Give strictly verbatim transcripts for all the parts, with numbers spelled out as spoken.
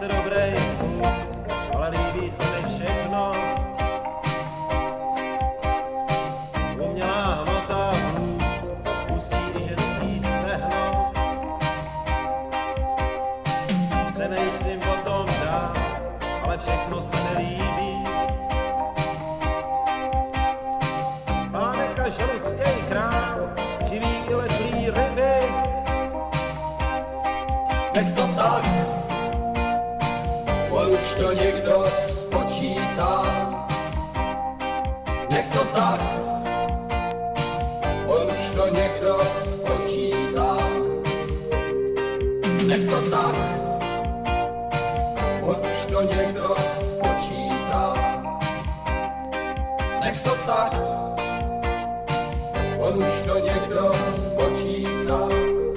sice dobrý vkus, ale líbí se mi všechno. Umělá hmota vůz, husí i ženský stehno. Přemýšlím o tom dál, ale všechno se nelíbí. Spánek a žaludský král, živí i letlý ryby. Nech to tak, on už to někdo spočítá. Nech to tak, on už to někdo spočítá. Nech to tak, on už to někdo spočítá. Nech to tak, on už to někdo spočítá.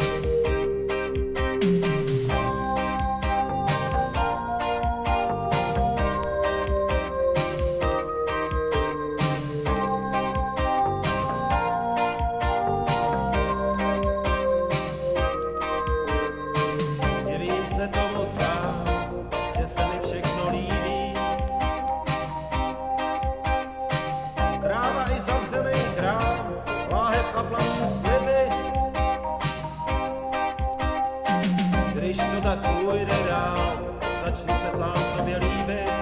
Divím se tomu sám, že se mi všechno líbí. Kráva i zavřenej krám, láhev a planý sliby. Když to tak půjde dál, začnu se sám sobě líbit.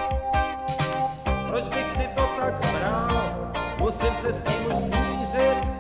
Proč bych si to tak bral, musím se s tím už smířit.